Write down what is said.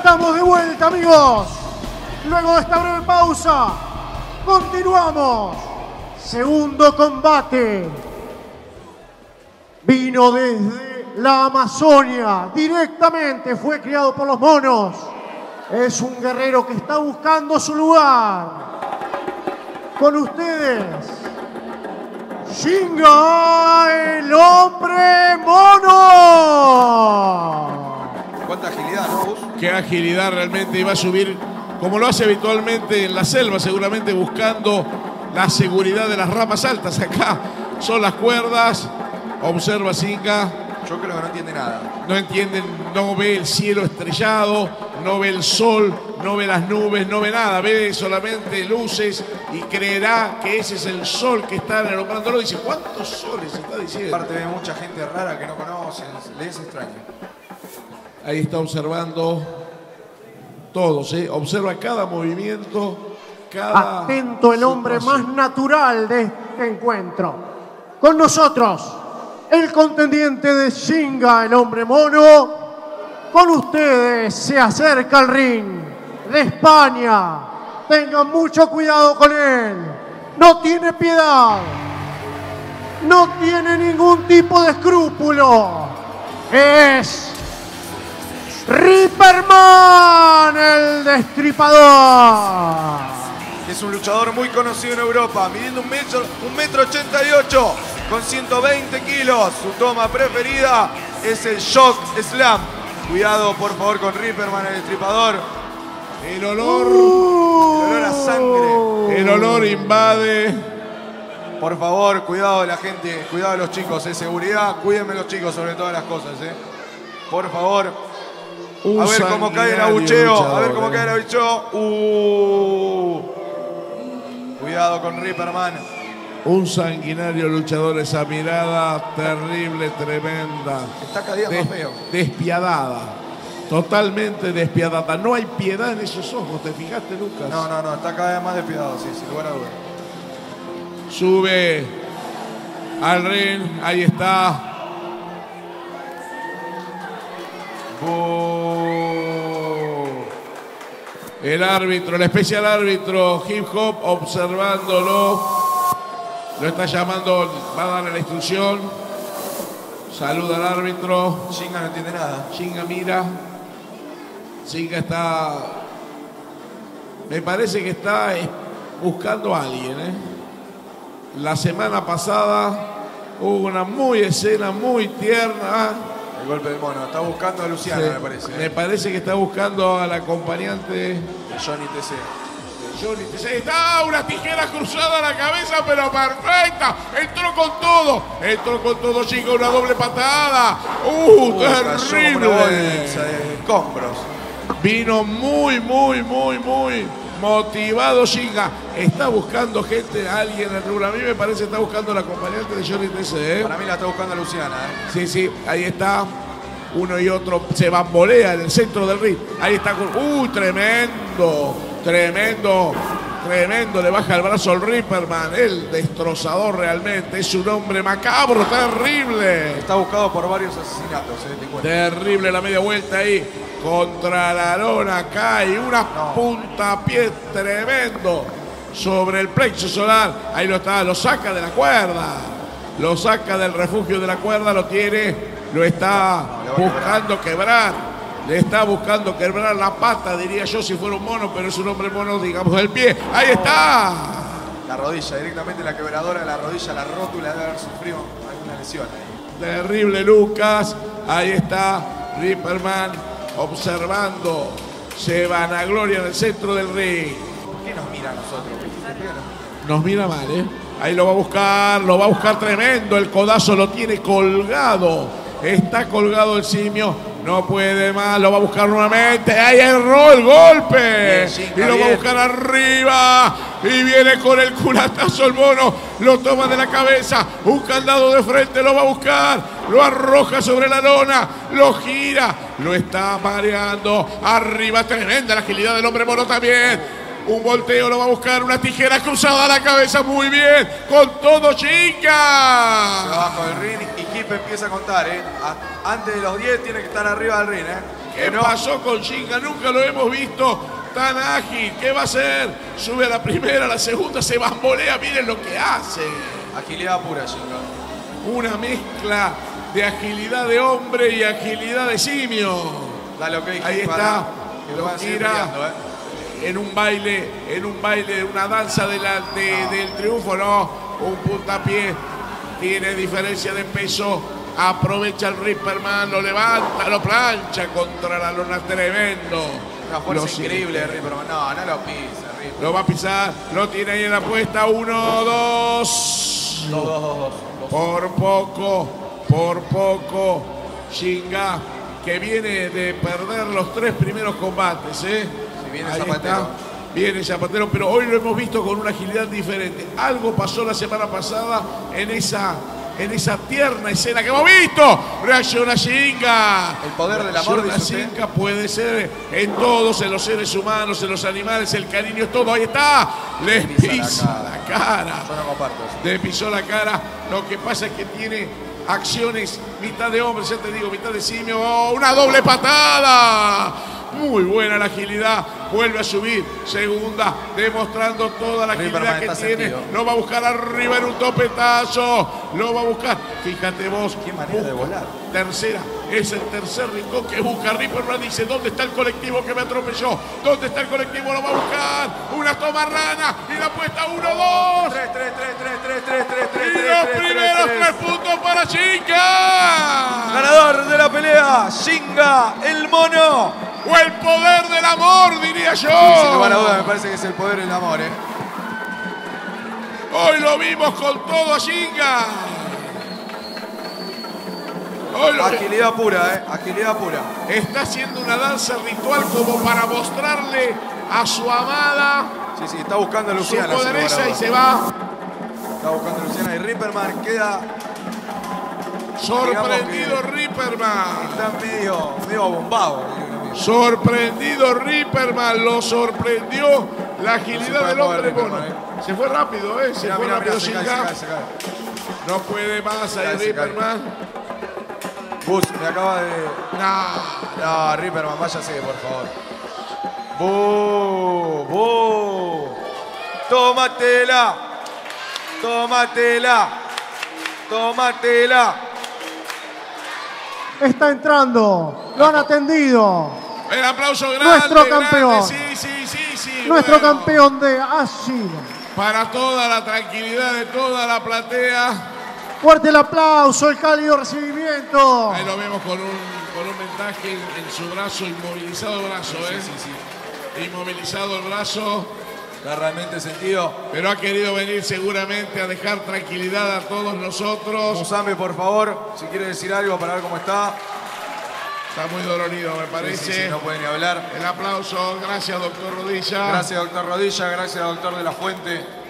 estamos de vuelta, amigos. Luego de esta breve pausa, continuamos. Segundo combate. Vino desde la Amazonia, directamente fue criado por los monos. Es un guerrero que está buscando su lugar. Con ustedes, Shinga, el hombre mono. Cuánta agilidad, ¿no, Gus? Qué agilidad realmente, y va a subir como lo hace habitualmente en la selva, seguramente buscando la seguridad de las ramas altas. Acá son las cuerdas. Observa Shinga. Yo creo que no entiende nada. No entienden, no ve el cielo estrellado, no ve el sol, no ve las nubes, no ve nada, ve solamente luces y creerá que ese es el sol que está alumbrando. Dice, ¿cuántos soles está diciendo? Aparte ve mucha gente rara que no conoce, le es extraño. Ahí está observando todos, ¿eh? Observa cada movimiento, cada... Atento, el hombre más natural de este encuentro. Con nosotros, el contendiente de Shinga, el hombre mono. Con ustedes se acerca al ring de España. Tengan mucho cuidado con él. No tiene piedad. No tiene ningún tipo de escrúpulo. Es Ripperman, el destripador. Es un luchador muy conocido en Europa, midiendo 1,88 m, con 120 kilos. Su toma preferida es el Shock Slam. Cuidado, por favor, con Ripperman, el destripador. El olor a sangre. El olor invade. Por favor, cuidado la gente, cuidado los chicos, seguridad, cuídenme los chicos sobre todas las cosas, Por favor. A ver cómo cae el abucheo, a ver cómo cae el abucheo. Cuidado con Ripperman. Un sanguinario luchador, esa mirada terrible, tremenda. Está cada día más feo. Despiadada. Totalmente despiadada. No hay piedad en esos ojos, ¿te fijaste, Lucas? No, está cada vez más despiadado, sí, sin lugar a dudas. Sube al ring, ahí está. El árbitro, el especial árbitro Hip Hop, observándolo. Lo está llamando, va a darle la instrucción. Saluda al árbitro. Shinga no entiende nada. Shinga mira. Shinga está... Me parece que está buscando a alguien, La semana pasada hubo una escena muy tierna. El golpe del mono. Está buscando a Luciana, Sí, me parece. Me parece que está buscando al acompañante de Johnny TC. Johnny TC. Está una tijera cruzada a la cabeza, pero perfecta. Entró con todo. Entró con todo, chico. Una doble patada. Terrible. Una bolsa de escombros. Vino muy motivado Shinga. Está buscando gente, alguien en el rubro. A mí me parece que está buscando al acompañante de Johnny TC. Para mí la está buscando a Luciana. Sí, ahí está. Uno y otro se bambolea en el centro del ring. Ahí está. Tremendo. Le baja el brazo al Ripperman. El destrozador realmente. Es un hombre macabro, terrible. Está buscado por varios asesinatos. Terrible la media vuelta ahí. Contra la lona cae una puntapié tremendo sobre el plexo solar. Ahí lo está, lo saca de la cuerda. Lo saca del refugio de la cuerda, lo tiene, lo está buscando quebrar. Le está buscando quebrar la pata, diría yo, si fuera un mono, pero es un hombre mono, digamos, del pie. Ahí está. La rodilla, directamente la quebradora de la rodilla, la rótula de haber sufrido alguna lesión. Terrible, Lucas. Ahí está Ripperman. Observando, se vanagloria en el centro del ring. ¿Por qué nos mira a nosotros? Nos mira mal, Ahí lo va a buscar tremendo. El codazo lo tiene colgado. Está colgado el simio. No puede más, lo va a buscar nuevamente. Ahí erró el golpe. Y lo va a buscar arriba. Y viene con el culatazo el mono. Lo toma de la cabeza. Un candado de frente, lo va a buscar. Lo arroja sobre la lona. Lo gira. Lo está mareando. Arriba, tremenda la agilidad del hombre mono también. Un volteo, lo va a buscar. Una tijera cruzada a la cabeza. Muy bien. Con todo, Shinga. Abajo del ring y Hip empieza a contar, Antes de los 10 tiene que estar arriba del ring, ¿Qué pasó con Shinga? Nunca lo hemos visto tan ágil. ¿Qué va a hacer? Sube a la primera, a la segunda, se bambolea. Miren lo que hace. Agilidad pura, Shinga. Una mezcla de agilidad de hombre y agilidad de simio. Dale, okay, ahí está. Lo tira en un baile, una danza del triunfo. No, un puntapié. Tiene diferencia de peso. Aprovecha el Ripperman, lo levanta, lo plancha contra la lona, tremendo. Una fuerza increíble de Ripperman. No, no lo pisa, Ripperman. Lo va a pisar, lo tiene ahí en la apuesta. 1, 2. 2. Por poco, Shinga, que viene de perder los 3 primeros combates. Sí, viene ahí Zapatero. Está. Viene Zapatero, pero hoy lo hemos visto con una agilidad diferente. Algo pasó la semana pasada en esa tierna escena que hemos visto. Reacciona Shinga. El poder del amor de Shinga puede ser en todos, en los seres humanos, en los animales, el cariño es todo. Ahí está. Les pisa la cara. Yo no comparto eso. Le pisó la cara. Lo que pasa es que tiene acciones mitad de hombre, ya te digo, mitad de simio. Oh, una doble patada. Muy buena la agilidad. Vuelve a subir. Segunda, demostrando toda la agilidad que tiene. Sentido. Lo va a buscar arriba en un topetazo. Lo va a buscar. Fíjate vos. Qué manera de volar. Tercera. Es el tercer rincón que busca Ripperman. Dice, ¿dónde está el colectivo que me atropelló? ¿Dónde está el colectivo? Lo va a buscar. Una toma rana. Y la apuesta 1, 2. 3. Y los primeros 3 puntos para Shinga. Ganador de la pelea, Shinga, el mono. O el poder del amor, diría yo. Sí, sin lugar a dudas, me parece que es el poder del amor, Hoy lo vimos con todo a Shinga. Agilidad pura, agilidad pura. Está haciendo una danza ritual como para mostrarle a su amada. Sí, está buscando a Luciana. Su poderesa y se va. Está buscando a Luciana y Ripperman queda sorprendido Ripperman. Está medio abombado. Sorprendido Ripperman, lo sorprendió la agilidad del hombre mono. Se fue rápido, se fue rápido Shinga. No puede más ahí Ripperman. Bus, me acaba de... No, Ripperman, váyase, por favor. Tómatela. Está entrando. Lo han atendido. El aplauso grande. Nuestro campeón. Sí. Nuestro campeón de Asia. Para toda la tranquilidad de toda la platea. Fuerte el aplauso, el cálido recibimiento. Ahí lo vemos con un vendaje en su brazo, inmovilizado el brazo, Sí. Inmovilizado el brazo. Está realmente sentido. Pero ha querido venir seguramente a dejar tranquilidad a todos nosotros. Musambe, por favor, si quiere decir algo para ver cómo está. Está muy dolorido, me parece. Sí, no puede ni hablar. El aplauso. Gracias, doctor Rodilla. Gracias, doctor Rodilla. Gracias, doctor de la Fuente.